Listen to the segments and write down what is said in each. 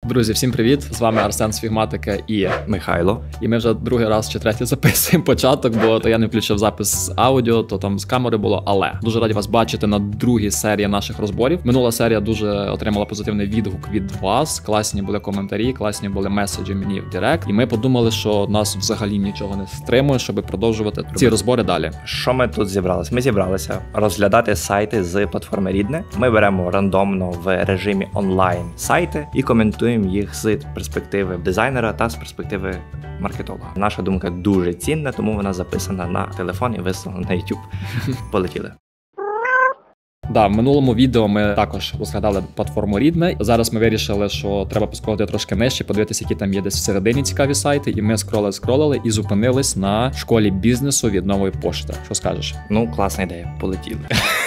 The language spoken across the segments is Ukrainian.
Друзі, всім привіт! З вами Арсен з Фігматика і Михайло. І ми вже другий раз чи третій записуємо початок, бо то я не включив запис з аудіо, то там з камери було, але дуже раді вас бачити на другій серії наших розборів. Минула серія дуже отримала позитивний відгук від вас, класні були коментарі, класні були меседжі мені в Директ, і ми подумали, що нас взагалі нічого не стримує, щоб продовжувати ці розбори далі. Що ми тут зібралися? Ми зібралися розглядати сайти з платформи Рідне. Ми беремо рандомно в режимі онлайн сайти і коментуємо їх з перспективи дизайнера та з перспективи маркетолога. Наша думка дуже цінна, тому вона записана на телефон і виставлена на YouTube. Полетіли. Да, в минулому відео ми також розглядали платформу Рідне. Зараз ми вирішили, що треба поскролити трошки нижче, подивитися, які там є десь всередині цікаві сайти. І ми скролили і зупинились на школі бізнесу від Нової пошти. Що скажеш? Ну, класна ідея. Полетіли.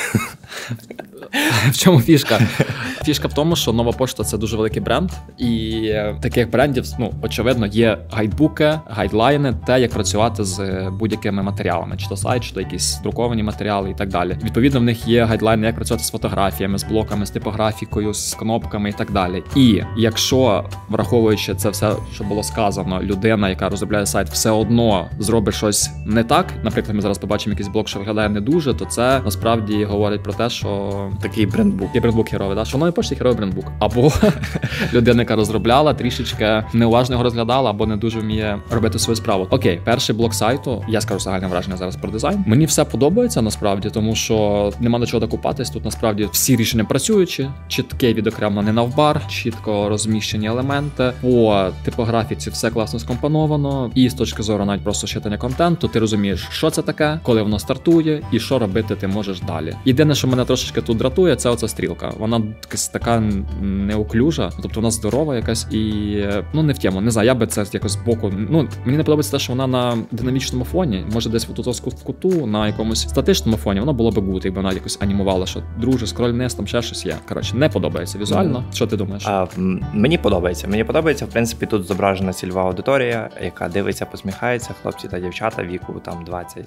В чому фішка? Фішка в тому, що Нова пошта – це дуже великий бренд, і таких брендів, очевидно, є гайдбуки, гайдлайни, те, як працювати з будь-якими матеріалами, чи то сайт, чи то якісь друковані матеріали і так далі. Відповідно, в них є гайдлайни, як працювати з фотографіями, з блоками, з типографікою, з кнопками і так далі. І якщо, враховуючи це все, що було сказано, людина, яка розробляє сайт, все одно зробить щось не так, наприклад, ми зараз побачимо якийсь блок, що виглядає не дуже, то це насправді говорить про те, що такий брендбук. Є брендбук херовий, да? Що в Новій пошті херовий брендбук. Або людина, яка розробляла, трішечки неуважно його розглядала, або не дуже вміє робити свою справу. Окей, перший блок сайту, я скажу загальне враження зараз про дизайн. Мені все подобається насправді, тому що нема до чого докупатись. Тут насправді всі рішення працюючі, чітке відокремлений навбар, чітко розміщені елементи. По типографіці все класно скомпоновано. І з точки зору навіть просто читання контенту, ти розумієш, що це таке, коли воно стартує і що робити ти можеш далі. Єдине, що мене трошечки тут дратує, це оця стрілка. Вона якась така неуклюжа, тобто вона здорова якась і, не в тему. Не знаю, я би це якось збоку, мені не подобається те, що вона на динамічному фоні, може десь в куту, на якомусь статичному фоні, вона було би гуд, якби вона якось анімувала, що друже, скроль вниз, там ще щось є. Коротше, не подобається візуально. Що ти думаєш? Мені подобається. В принципі, тут зображена цільова аудиторія, яка дивиться, посміхається, хлопці та дівчата віку там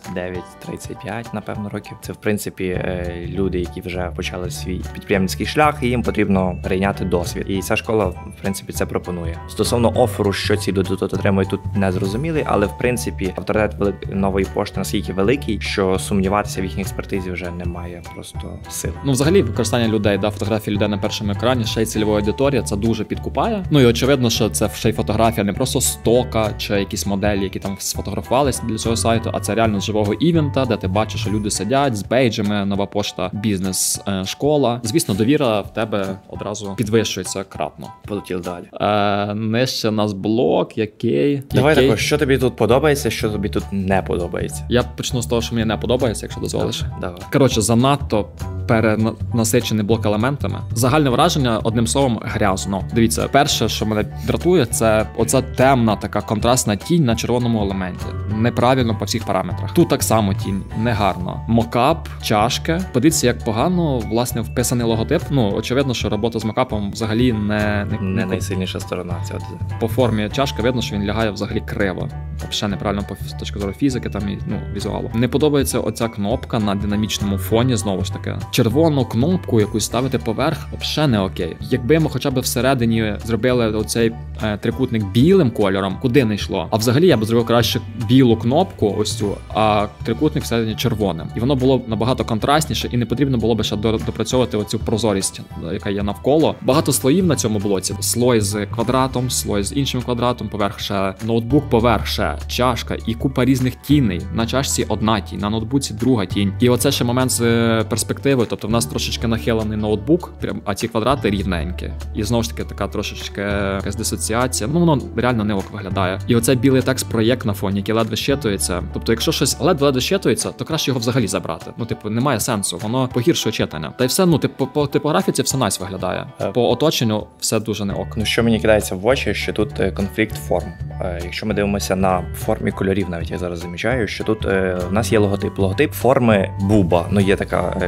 29-35, напевно, років. Це, в принципі, люди, які вже почали свій підприємницький шлях, і їм потрібно прийняти досвід. І ця школа, в принципі, це пропонує. Стосовно оферу, що ці люди тут отримують, тут не зрозуміли, але, в принципі, авторитет Нової пошти наскільки великий, що сумніватися в їхній експертизі вже немає просто сил. Взагалі, використання людей, фотографії людей на першому екрані, ще й цільова аудиторія, це дуже підкупає. І очевидно, що це ще й фотографія не просто стока чи якісь моделі, які там сфотографувалися для цього сайту, а це реально з живого івента, де ти бачиш, що люди сидять з бейджами, Нова пошта, бізнес, школа. Звісно, довіра в тебе одразу підвищується кратно. Полетіли далі. Нижче у нас блок, який... Давай також, що тобі тут подобається, що тобі тут не подобається? Я почну з того, що мені не подобається, якщо дозволиш. Давай. Коротше, занадто перенасичений блок елементами. Загальне враження, одним словом, грязно. Дивіться, перше, що мене дратує, це оця темна така контрастна тінь на червоному елементі. Неправильно по всіх параметрах. Тут так само тінь, негарно. Мокап, чашки. Подивіться, як погано, власне, вписаний логотип. Очевидно, що робота з мокапом взагалі не найсильніша сторона цього дизайну. По формі чашки видно, що він лягає взагалі криво. Взагалі неправильно з точки зору фізики там і візуалу. Не подобається оця кнопка на динамічному фоні, знову ж таки. Червону кнопку якусь ставити поверх, взагалі не окей. Якби ми хоча б всередині зробили оцей трикутник білим кольором, куди не йшло. А взагалі я б зробив краще білу кнопку, ось цю, а трикутник всередині червоним. І воно було набагато контрастніше, і не потрібно було б ще допрацьовувати оцю прозорість, яка є навколо. Багато слоїв на цьому блоці. Слой з квадратом, слой з іншим квадратом, поверх ще ноутбук, поверх ще чашка і купа різних тіней. На чашці одна тінь, на ноутбуці друга тінь. І оце ще момент з перспективи, тобто в нас трошечки нахилений ноутбук, а ці квадрати рівненькі. І знову ж таки така трошечки якась дисоціація. Воно реально не ок виглядає. І оцей білий текст проєкт на фоні, який ледве щитується. Тобто, якщо щось ледве щитується, то краще його взагалі забрати. Немає сенсу. Воно погіршує читання. Та й все, по типографіці все найс виглядає. По оточенню все дуже не ок. Що мені кидається в очі, що тут конфлікт форм. Якщо ми дивимося на формі кольорів, навіть я зараз замічаю, що тут в нас є логотип форми буба. Є така концепція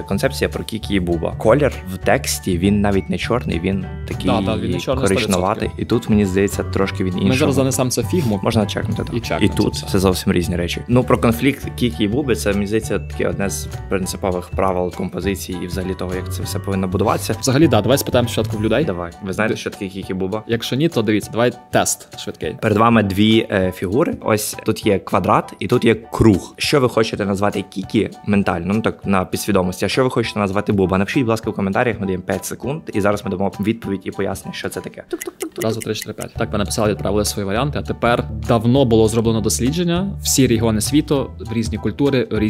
інформація про Кікі і Буба. Колір в тексті, він навіть не чорний, він такий коричневатий. І тут, мені здається, трошки він інший. Ми зараз занесемо це фігму. Можна чекнути. І тут це зовсім різні речі. Ну, про конфлікт Кікі і Буби, це, мені здається, таке одне з принципових правил композиції і взагалі того, як це все повинно будуватися. Взагалі, да, давай спитаємо спочатку в людей. Давай. Ви знаєте, що таке Кікі і Буба? Якщо ні, то дивіться, давай тест швидкий. Перед вами дві фігури. Ось тут є квадрат і тут є круг. Що ви хочете назвати Кікі ментально, ну так, на підсвідомості, а що ви хочете назвати Буба? Напишіть, будь ласка, в коментарях, ми даємо 5 секунд, і зараз ми дамо відповідь і пояснення, що це таке. Раз, 2, 3, 4, 5. Так, ви написали, відправили свої варіанти, а тепер давно було зроблено дослідження. Всі регіони світу, в різні культури, в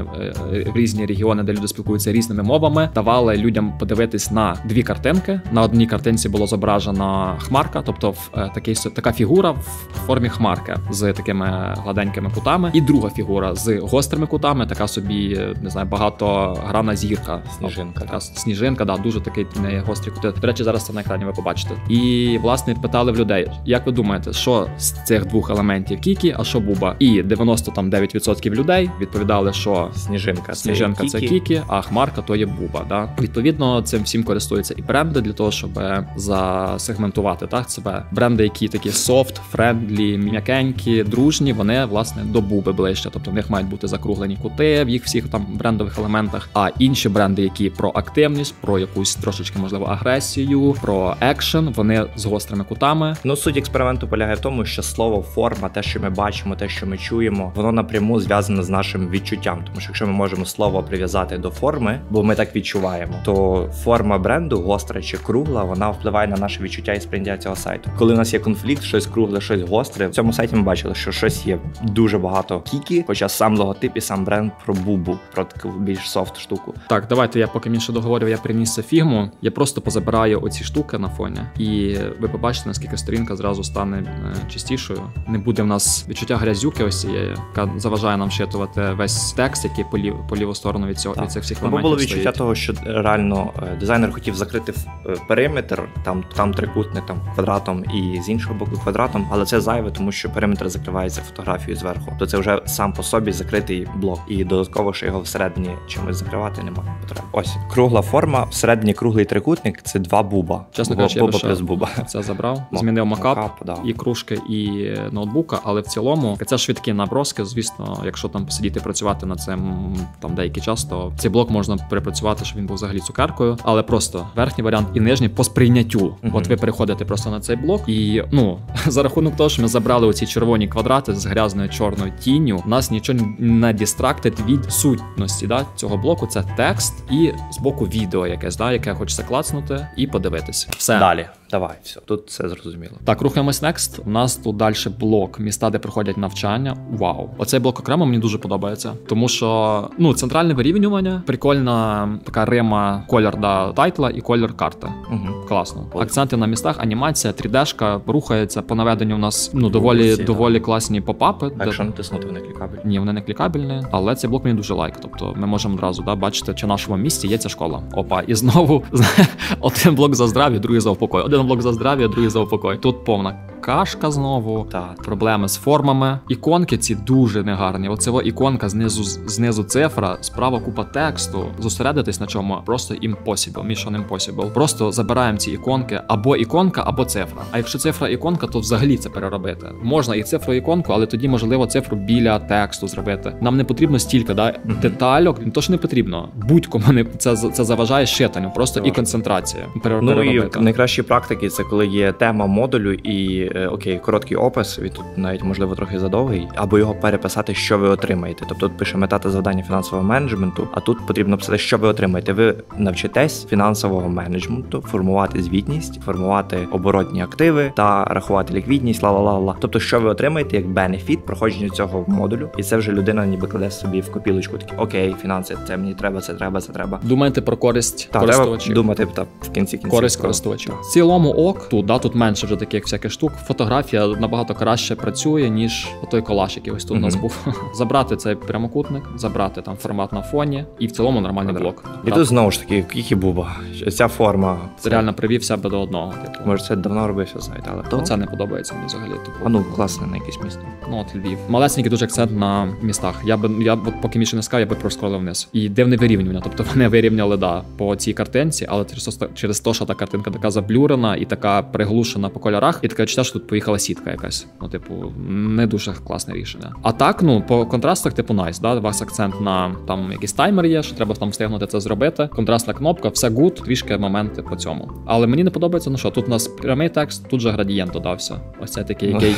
різні регіони, де люди спілкуються різними мовами, давали людям подивитись на дві картинки. На одній картинці було зображена хмарка, тобто така фігура в формі хмарки з такими гладенькими кутами, і друга фігура з гострими кутами, така собі, не знаю, багатогранна зірка. Сніжинка, да, дуже такий не гострі кути. До речі, зараз це на екрані ви побачите. І, власне, питали в людей, як ви думаєте, що з цих двох елементів Кікі, а що Буба? І 99% людей відповідали, що Сніжинка це Кікі, а хмарка то є Буба. Да? Відповідно, цим всім користуються і бренди для того, щоб засегментувати так себе. Бренди, які такі софт, френдлі, м'якенькі, дружні, вони, власне, до Буби ближче. Тобто в них мають бути закруглені кути в їх всіх там брендових елементах. А інші бренди, які про активність, про якусь трошечки, можливо, агресію, про екшен, вони з гострими кутами. Ну, суть експерименту полягає в тому, що слово форма, те, що ми бачимо, те, що ми чуємо, воно напряму зв'язане з нашим відчуттям. Тому що якщо ми можемо слово прив'язати до форми, бо ми так відчуваємо, то форма бренду, гостра чи кругла, вона впливає на наше відчуття і сприйняття цього сайту. Коли у нас є конфлікт, щось кругле, щось гостре, в цьому сайті ми бачили, що щось є дуже багато Кікі, хоча сам логотип і сам бренд про Бубу, про таку більш софт штуку. Так, давайте я поки більше договорив, я приніс це фігму, я просто позабираю оці штуки на фоні, і ви побачите, наскільки сторінка зразу стане чистішою. Не буде в нас відчуття грязюки ось цієї, яка заважає нам вчитувати весь текст, який по ліву сторону від цих всіх елементів. Бо було відчуття того, що реально дизайнер хотів закрити периметр, там трикутник, там квадратом і з іншого боку квадратом, але це зайве, тому що периметр закривається фотографією зверху. То це вже сам по собі закритий блок. І додатково, що його всередині чимось закривати немає потреби. Ось кругла форма, всередині круглий трикутник, це два Буба. Чесно кажучи, я плюс Буба. Це забрав, змінив макап, і кружки, і ноутбука, але в цілому це швидкі наброски. Звісно, якщо там посидіти працювати над цим там деякий час, то цей блок можна перепрацювати, щоб він був взагалі цукеркою, але просто верхній варіант і нижній по сприйняттю. От ви переходите просто на цей блок, і за рахунок того, що ми забрали оці червоні квадрати з грязною чорною тінню, нас нічого не дістрактить від сутності цього блоку. Це текст і з боку відео якесь, яке хочеться клацнути і подивитися. Все. Далі. Давай, все, тут все зрозуміло. Так, рухаємось next. У нас тут далі блок міста, де проходять навчання. Вау. Оцей блок окремо мені дуже подобається. Тому що, центральне вирівнювання, прикольна така рима, колір тайтла і колір карти. Класно. Акценти на містах, анімація, 3D-шка, рухається. По наведенню у нас, доволі класні попапи. А якщо натиснути, вони клікабельні? Ні, вони не клікабельні, але цей блок мені дуже лайк. Тобто ми можемо одразу бачити, чи в нашому місті є ця школа. Опа, і знову один блок за здрав'я, другий за упокой. Один блок за здрав'я, другий за упокой. Тут повна кашка знову, проблеми з формами. Іконки ці дуже негарні. Оцева іконка знизу цифра, справа купа тексту. Зосередитись на чому просто impossible, mission impossible. Просто забираємо ці іконки, або іконка, або цифра. А якщо цифра іконка, то взагалі це переробити. Можна і цифру іконку, але тоді можливо цифру біля тексту зробити. Нам не потрібно стільки детальок, то ж не потрібно. Будь-кому це заважає щитанню, просто і концентрація. І найкращі практики це коли є тема модулю і короткий опис, він тут навіть можливо трохи задовгий, або його переписати, що ви отримаєте. Тобто тут пише мета та завдання фінансового менеджменту, а тут потрібно писати, що ви отримаєте. Ви навчитесь фінансового менеджменту, формувати звітність, формувати оборотні активи та рахувати ліквідність, ла-ла-ла-ла. Тобто, що ви отримаєте як бенефіт проходження цього модулю, і це вже людина ніби кладе собі в копілочку, такі, окей, фінанси, це мені треба, це треба. Думаєте про користь користувачів? Думати в кінці користь користувачів. В цілому тут менше вже таких всяких штук. фотографія набагато краще працює, ніж той колаж, який ось тут у нас був. Забрати цей прямокутник, забрати там формат на фоні і в цілому нормальний блок. І тут знову ж таки, кікі-буба. Ця форма. Це реально привів себе до одного. Типу. Може, це давно робився сайт, але то це не подобається мені взагалі. Типу. А ну, класне на якесь місто. Ну от Львів. Малесенький дуже акцент на містах. Я от поки Міша не сказав, я би проскролив вниз. І дивне вирівнювання. Тобто вони вирівняли, по цій картинці, але через те, що та картинка така заблюрена і така приглушена по кольорах, і таке відчуття, що тут поїхала сітка якась. Ну, типу, не дуже класне рішення. А так, ну, по контрастах, типу, найс, да? У вас акцент на там якийсь таймер є, що треба там встигнути це зробити. Контрастна кнопка, все гуд, трішки моменти по цьому. Але мені не подобається, ну що, тут у нас прямий текст, тут же градієнт додався. Ось це такий, який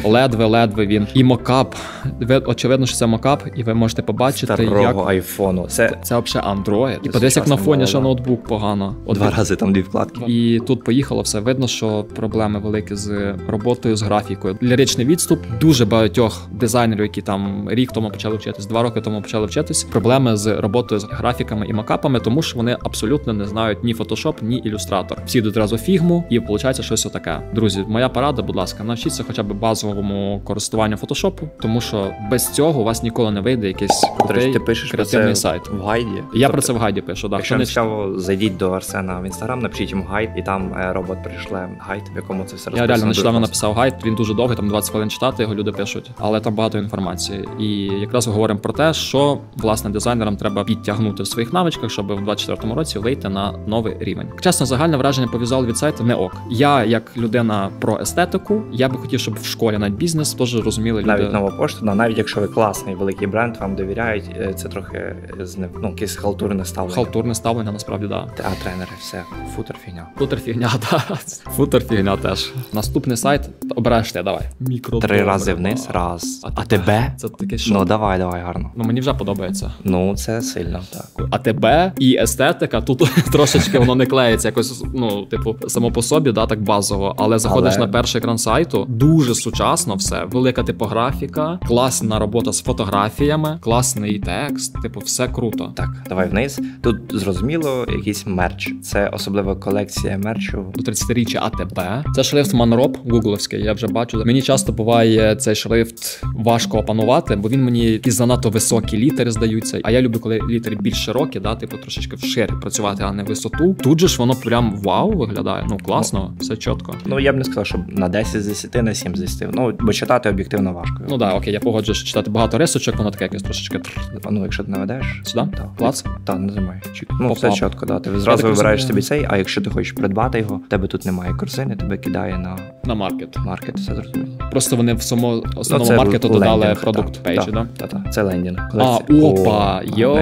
ледве він. І мокап. Очевидно, що це мокап, і ви можете побачити, старого айфону. Це взагалі Android. І подивись, як на фоні ще ноутбук погано. Два рази там 2 вкладки. І тут поїхало все. Видно, що проблеми великі з роботою, з графікою. Ліричний відступ. Дуже багатьох дизайнерів, які там рік тому почали вчитись, 2 роки тому почали вчитись. Проблеми з роботою з графіками і макапами, тому що вони абсолютно не знають ні Photoshop, ні Illustrator. Всі йдуть одразу фігму, і виходить щось отаке. Друзі, моя порада, будь ласка, навчіться хоча б базовому користуванню Photoshop, тому що без цього у вас ніколи не вийде якийсь крутий, ти пишеш креативний сайт. В гайді? Я про це в гайді пишу, так. Якщо не цікаво, зайдіть до Арсена в Інстаграм, напишіть йому гайд, і там робот прийшле гайд, в якому це все розписано. Я реально нещодавно написав гайд, він дуже довгий, там 20 хвилин читати, його люди пишуть, але там багато інформації. І якраз говоримо про те, що, власне, дизайнерам треба підтягнути в своїх навичках, щоб в 24-му році вийти на новий рівень. Чесно, загальне враження по візуалу від сайту не ок. Я, як людина про естетику, я би хотів, щоб в школі навіть бізнес теж розуміли люди. Навіть Нова пошта, навіть якщо ви класний великий бренд, вам довіряють, це трохи якесь халтурне ставлення. Халтурне ставлення, насправді, да. А тренери, все, футер фігня. Футер фігня, так. Футер фігня теж. Наступний сайт, обираєш ти, давай. 3 рази вниз, раз. А тебе? Це таке що? Ну, давай, гарно. Ну, мені вже подобається. Ну, це сильно, так. А тебе і естетика, тут трошечки воно не клеїться, якось, ну, типу, само по собі, да, так базово, але заходиш на перший екран сайту, дуже сучасно все, велика типографіка, класна робота з фотографіями, класний текст, типу, все круто. Так, давай вниз. Тут, зрозуміло, якийсь мерч. Це особлива колекція мерчу. До 30-річчя АТБ. Це шрифт Манроб, гугловський, я вже бачу. Мені часто буває цей шрифт важко опанувати, бо він мені якісь занадто високі літери здаються. А я люблю, коли літери більш широкі, да, типу трошечки вширі працювати, а не висоту. Тут же ж воно прям вау виглядає. Ну, класно, все чітко. Ну, я б не сказав, що на 10 з 10, на 7 з 10. Ну, бо читати об'єктивно важко. Ну да, окей, я погоджуюсь, що читати багато рисочок, воно таке якесь трошечки. Ну, якщо ти наведеш. Сюди? Так. Клац? Так, нажимай. Ну, все чітко, да. Ти зразу вибираєш собі цей, а якщо ти хочеш придбати його, в тебе тут немає корзини, тебе кидає на маркет. Маркет, все зрозуміло. Просто вони в основному маркету додали продукт пейджі, да? Так. Це лендінг. Опа,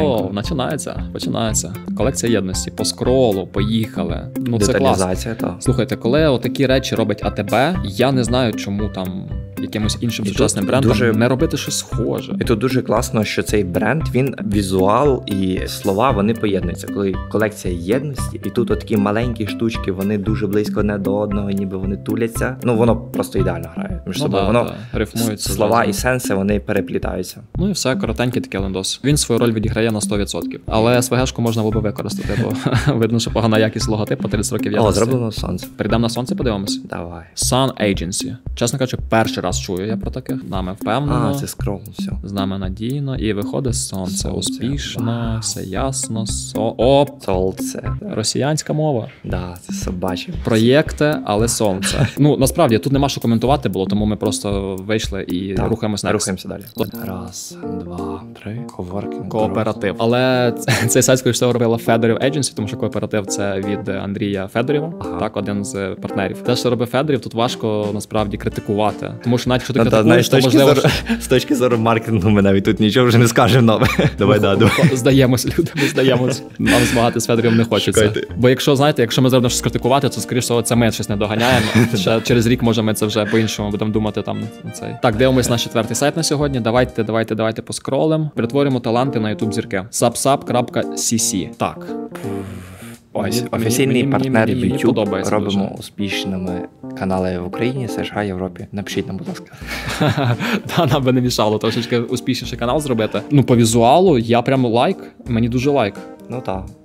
починається. Колекція єдності. По скролу, поїхали. Ну, це класно. Слухайте, коли отакі речі робить АТБ, я не знаю, чому там якимось іншим сучасним брендом не робити щось схоже. І тут дуже класно, що цей бренд, він візуал і слова, вони поєднуються. Коли колекція єдності, і тут такі маленькі штучки, вони дуже близько одне до одного, ніби вони туляться. Ну, воно просто ідеально грає між собою. Воно рифмується. Слова і сенси, вони переплітаються. Ну і все, коротенький такий лендос. Він свою роль відіграє на 100%. Але SVG-шку можна було би використати, бо видно, що погана якість логотипу, 30 років єдності. Зроблено сонце. Перейдемо на сонце, подивимось? Давай. Sun Agency. Чесно кажучи, перший раз чую я про таких. Нами впевнено. Це скрол, все. З нами надійно. І виходить сонце. Успішно, все ясно. Сонце. Росіянська мова. Да, це собачі. Проєкти, але сонце. Ну, насправді, тут нема що коментувати було, тому ми просто вийшли і рухаємось next. Рухаємося далі. Раз, два, три. Кооператив. Але цей сайт, скоріше всього, робила Федорів Agency, тому що кооператив це від Андрія Федорєва, так, один з партнерів. Те, що робить Федорів, тут важко насправді критикувати. Тому що навіть якщо ти критикуєш, то можливо... З точки зору маркетингу ми навіть тут нічого вже не скажемо нове. Давай. Здаємось, люди, ми здаємось. Нам змагати з Федорєвим не хочеться. Бо якщо, знаєте, якщо ми зробимо щось критикувати, то, скоріше всього, це ми щось не доганяємо. Ще через рік, може, ми це вже по-іншому будемо думати там на цей. Так, дивимось наш 4-й сайт на сьогодні. Давайте поскролимо. Перетворюємо таланти на YouTube зірки. subsub.cc. Так. Ось, офіційний партнер YouTube. Робимо успішними канали в Україні, США, Європі. Напишіть нам, будь ласка. Нам би не мішало трошечки успішніший канал зробити. Ну, по візуалу я прямо лайк. Мені дуже лайк. Ну так.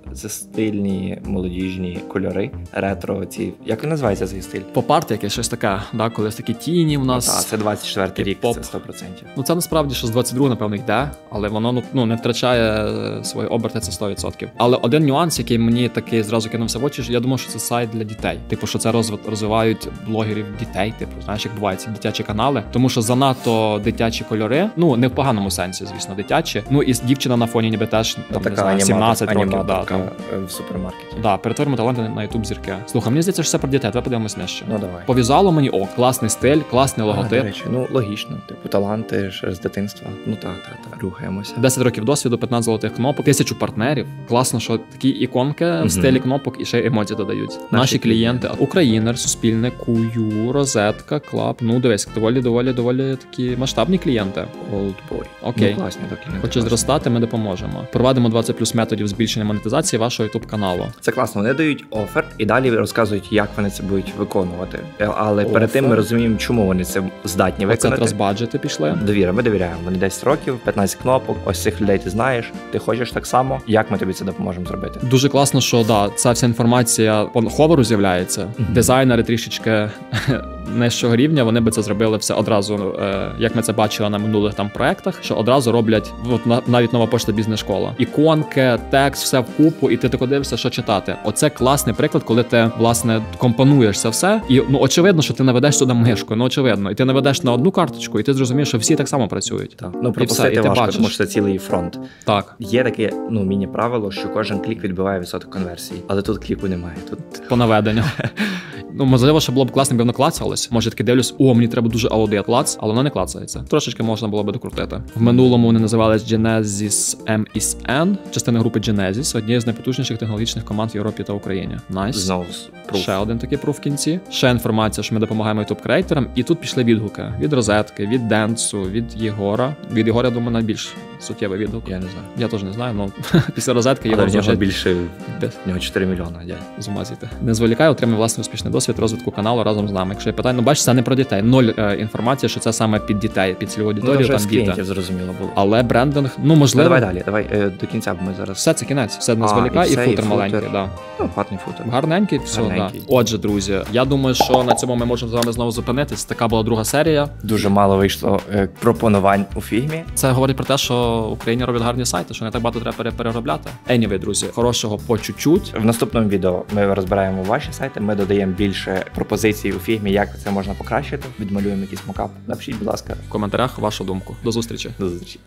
Це стильні молодіжні кольори, ретро ці. Як він називається цей стиль? Поп-арт якесь щось таке, да, коли такі тіні в нас. Так, це 24-й рік, поп. це 100%. Ну це насправді що з 22 напевно йде, але воно не втрачає свої оберти, це 100%. Але один нюанс, який мені такий зразу кинувся в очі, я думав, що це сайт для дітей. Типу, що це розвивають блогерів дітей, типу, знаєш, як бувається, дитячі канали, тому що занадто дитячі кольори, ну не в поганому сенсі, звісно, дитячі. Ну і дівчина на фоні ніби теж там не знаю, 17 років, да, там в супермаркеті. Да, перетворимо таланти на YouTube зірки. Слухай, мені здається, що це про дітей, давай подивимось нижче. Ну давай. По візуалу мені класний стиль, класний логотип. До речі, ну логічно, типу таланти ж з дитинства. Ну так, рухаємося. 10 років досвіду, 15 золотих кнопок, 1000 партнерів. Класно, що такі іконки в стилі кнопок і ще емоції додають. Наші клієнти: Українер, Суспільне, Кую, Розетка, Клаб. Ну дивись, доволі такі масштабні клієнти. Oldboy. Окей. Ну, класні такі. Хочеш зростати, ми допоможемо. Проведемо 20+ методів збільшення монетизації вашого YouTube каналу. Це класно. Вони дають офер і далі розказують, як вони це будуть виконувати. Але перед тим ми розуміємо, чому вони це здатні виконати. Оце трасбаджети пішли. Довіра, ми довіряємо. Вони 10 років, 15 кнопок. Ось цих людей ти знаєш. Ти хочеш так само. Як ми тобі це допоможемо зробити? Дуже класно, що да, ця вся інформація по ховеру з'являється. Дизайнери трішечки нижчого рівня, вони би це зробили все одразу, як ми це бачили на минулих там проектах, що одразу роблять навіть нова пошта бізнес-школа. Іконки, текст, все вкупу, і ти тако дивишся, що читати. Оце класний приклад, коли ти, власне, компонуєш це все. І очевидно, що ти наведеш сюди мишку, очевидно. І ти наведеш на одну карточку, і ти зрозумієш, що всі так само працюють. Так. Ну, пропустити важко, бачиш. тому що це цілий фронт. Так. Є таке, міні-правило, що кожен клік відбиває відсоток конверсії. Але тут кліку немає. Тут по наведенню. Ну, можливо, що було б класно, якби воно клацалось. Може, таки дивлюсь, мені треба дуже аудіо клац, але воно не клацається. Трошечки можна було би докрутити. В минулому вони називались Genesis MSN, частина групи Genesis, однією з найпотужніших технологічних команд в Європі та Україні. Найс. Знову Ще один такий пруф в кінці. Ще інформація, що ми допомагаємо YouTube-креаторам. І тут пішли відгуки. Від Розетки, від Денсу, від Єгора. Від Єгора, я думаю, найбільш суттєвий відгук. Я не знаю. Я теж не знаю, але після Розетки Єгор вже більше, в нього 4 мільйони. З ума зійти. Не зволікай, отримай власний успішний досвід розвитку каналу разом з нами. Якщо є питання, бачиш, це не про дітей. Ноль інформації, що це саме під дітей, під цільову аудиторію, там діти. Зрозуміло було. Але брендинг, можливо. Давай до кінця, бо ми зараз. Все, це кінець. Все не зволікай, і футер маленький, да. Ну, гарний футер. Гарненький, все, да. Отже, друзі, я думаю, що на цьому ми можемо з вами знову зупинитись. Така була друга серія. Дуже мало вийшло пропонувань у фігмі. Це говорить про те, що в Україні роблять гарні сайти, що не так багато треба переробляти. Anyway, друзі, хорошого по чуть-чуть. В наступному відео ми розбираємо ваші сайти, ми додаємо більше пропозицій у фігмі, як це можна покращити. Відмалюємо якийсь мокап. Напишіть, будь ласка, в коментарях вашу думку. До зустрічі. До зустрічі.